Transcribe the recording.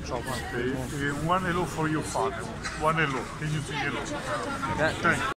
Ciao, Okay. One hello for your father. One hello. Can you say hello? Thank